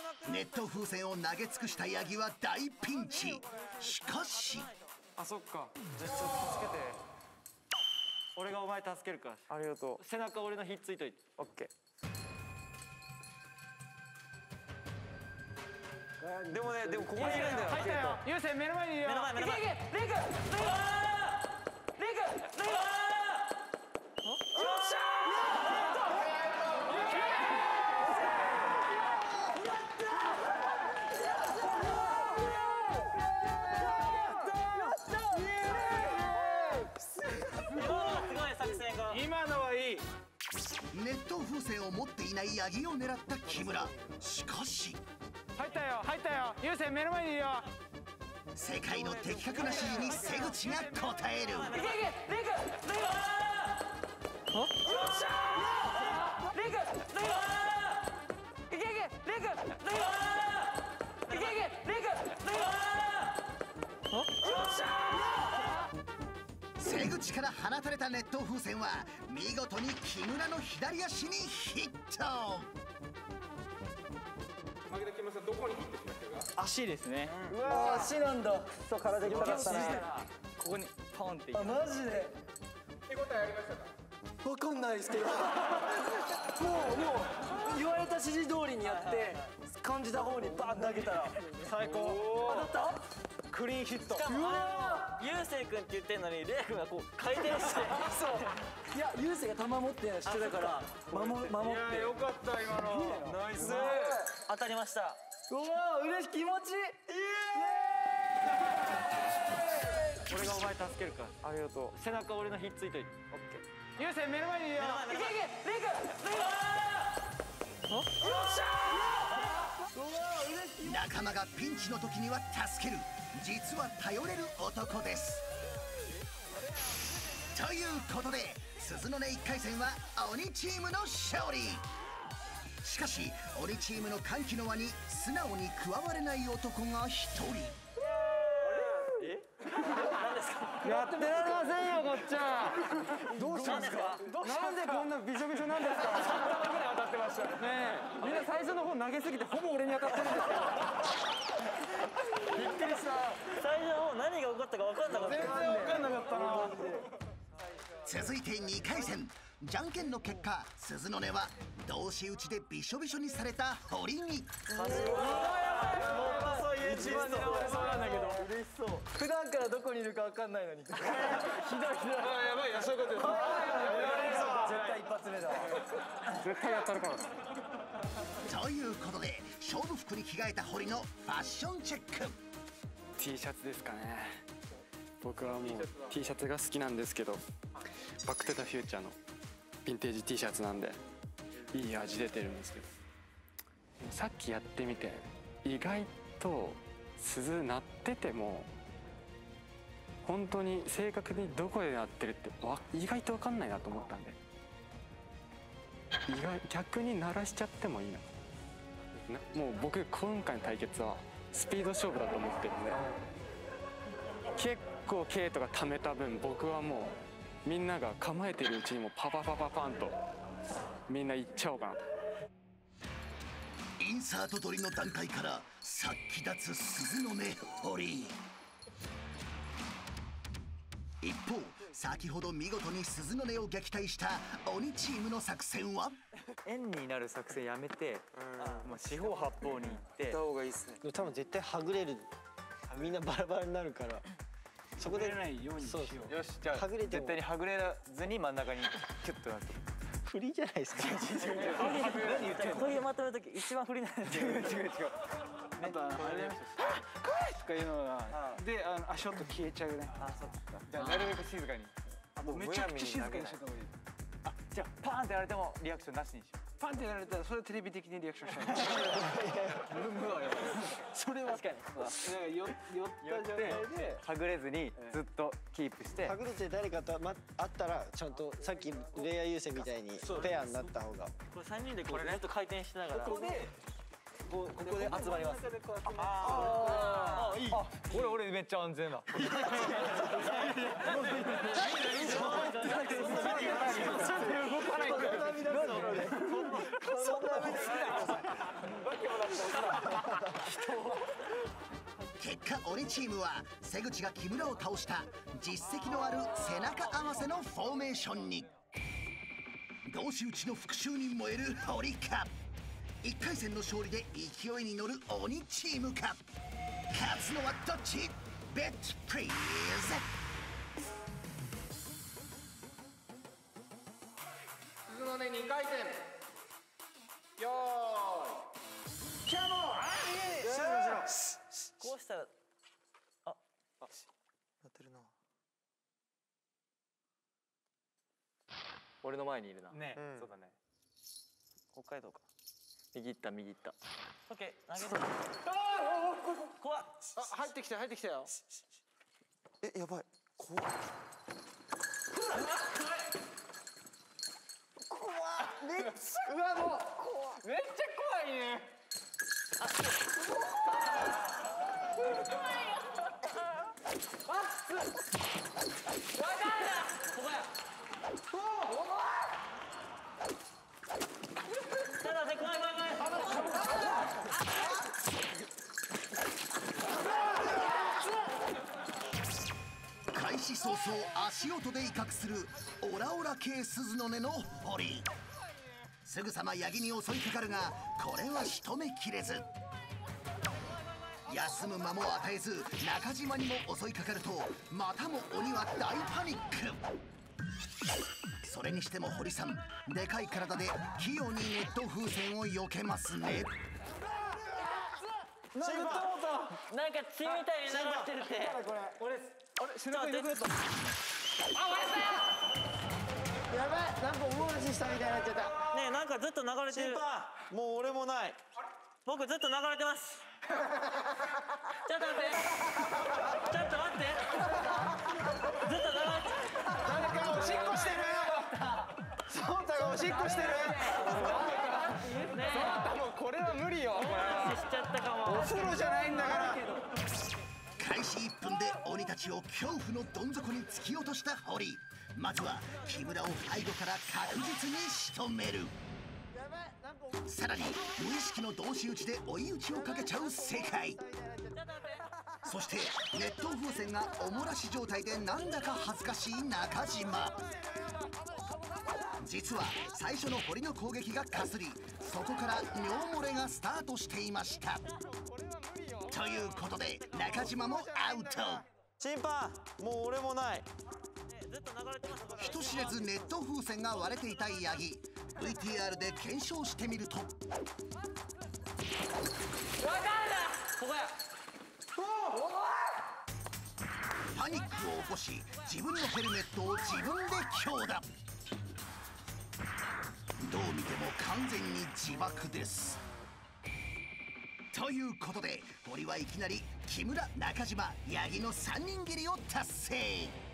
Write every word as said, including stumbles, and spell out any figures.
熱湯風船を投げ尽くしたヤギは大ピンチ。しかしあ、そっか。じゃあちょっと助けて。俺がお前助けるから。ありがとう。背中俺のひっついといて。オッケー。でもね、でもここにいるんだよ。入ったよ。優勢目の前にいるよ。目の前、目の前。いけいけ、レイ君、レイ君、レイ君、レイ君。よっしゃー。今のはいい。 熱湯風船を持っていないヤギを狙った木村。しかし入ったよ、入ったよ。優勢目の前にいるよ。 世界の的確な指示に瀬口が答える。いけいけ、レイ君、レイ君。よっしゃー。レイ君、レイ君。いけいけ、レイ君、レイ君。いけいけ、レイ君、レイ君。よっしゃー。瀬口から放たれた熱湯風船は見事に木村の左足にヒット。 負けた木村さん、どこにヒットしましたか？ 足ですね。 うわ、足なんだ。クソ体痛かったな。 ここにポンっていく。 あ、マジで手応えありましたか？ わかんないですけどもうもう言われた指示通りにやって感じた方にバン投げたら最高。 当たった？ クリーンヒット。 うわゆうせい君って言ってんのにレイ君がこう回転してそういや、ゆうせいが球持ってるの知ってたから守守って。 いや、よかった今の。ナイス。 当たりました。 うわ、嬉しい、気持ちいい。 俺がお前助けるから。ありがとう。背中俺のひっついといて。オッケー。優勢目の前にいるよ。いけいけ、レイ君、レイ君。よっしゃー。仲間がピンチの時には助ける、実は頼れる男です。ということで鈴の音いっかい戦は鬼チームの勝利。しかし鬼チームの歓喜の輪に素直に加われない男が一人。 やってられませんよ、こっちは。どうしたんですか？なんでこんなびしょびしょなんですか？さん玉ぐらい当たってましたね。え、みんな最初の方投げすぎてほぼ俺に当たってるんですけど。びっくりした。 最初の方何が起こったか分かんなかった。 全然分かんなかったな。 続いてにかい戦、じゃんけんの結果鈴の音は同士打ちでびしょびしょにされた堀に。 一番狙われそうなんだけど。 嬉しそう。普段からどこにいるか分かんないのに。ひどいひどい。 あ、やばいな、そういうことよ。 絶対一発目だわ。 絶対当たるから。 ということで勝負服に着替えた堀のファッションチェック。 T シャツですかね。僕はもう T シャツが好きなんですけど、バック・トゥ・ザ・フューチャーのヴィンテージ T シャツなんでいい味出てるんですけど、さっきやってみて意外と鈴鳴ってても本当に正確にどこで鳴ってるってわ意外と分かんないなと思ったんで、意外逆に鳴らしちゃってもいいな。もう僕今回の対決はスピード勝負だと思ってるんで、結構 K とか貯めた分僕はもうみんなが構えてるうちにもパパパパパンとみんないっちゃおうかなと。 インサート撮りの段階から殺気立つ鈴の音堀。一方先ほど見事に鈴の音を撃退した鬼チームの作戦は、 円になる作戦やめて、もう四方八方に行ってた方がいいっすね。 多分絶対はぐれる。みんなバラバラになるから。そこで出ないようにしよう。よし、じゃあはぐれても絶対にはぐれずに真ん中にキュッとなって。 フリーじゃないですか。 これまとめるとき一番不利なんですよ。 違う違う違う。あとあのあれ怖いとかいうのがで、あの足音消えちゃうね。あ、そっか。じゃあなるべく静かに。めちゃくちゃ静かにしてた方がいい。あ、じゃあパーンってやられてもリアクションなしにしよう。パンってやられたらそれテレビ的にリアクションしたい。それは確かに。 よ寄った状態ではぐれずにずっとキープして。 はぐれて誰かとま会ったらちゃんとさっきレイヤー優先みたいにペアになった方が。 これ三人でこうずっと回転しながら。 ここでここで集まります。 ああ、いい。俺俺めっちゃ安全だ。動かない。 結果鬼チームは瀬口が木村を倒した実績のある背中合わせのフォーメーションに。同士討ちの復讐に燃える堀か、いっかい戦の勝利で勢いに乗る鬼チームか。勝つのはどっち？ベットプリーズ。 鈴の音にかいてん。よーいキャモン。 こうしたらあなってるな。 俺の前にいるな。 ね、 うんそうだね。 北海道か。 右行った右行った。 オッケー投げて。怖っ。 あ、入ってきた入ってきたよ。え、やばい。怖っ。怖っ。めっちゃうわもうめっちゃ怖いね。 開始早々足音で威嚇するオラオラ系鈴の音の堀。すぐさまヤギに襲いかかるが、これは仕留めきれず。休む間も与えず中島にも襲いかかると、またも鬼は大パニック。それにしても堀さん、でかい体で器用にネット風船を避けますね。 なんか血みたいに流れてるって。 俺あれ背中痛くなった。 やばい、なんか大話したみたいになっちゃった。 ねえ、なんかずっと流れてる。 もう俺もない。 僕ずっと流れてます。ちょっと待って。ちょっと待って。ずっと流れて。 誰かおしっこしてる。ソータがおしっこしてる。 ねえ、 もうこれは無理よ。これしちゃったかも。 お風呂じゃないんだから。 開始いっぷんで鬼たちを恐怖のどん底に突き落とした堀。まずは木村を背後から確実に仕留める。さらに無意識の同士討ちで追い打ちをかけちゃう世界。そして熱湯風船がおもらし状態でなんだか恥ずかしい中島。実は最初の堀の攻撃がかすり、そこから尿漏れがスタートしていました。ということで中島もアウト。 審判、もう俺もない。 人知れずネット風船が割れていたヤギ。 ブイティーアール で検証してみると、 わかんない。ここや。 パニックを起こし自分のヘルメットを自分で強打。どう見ても完全に自爆です。ということで堀はいきなり木村、中島、八木のさんにん斬りを達成。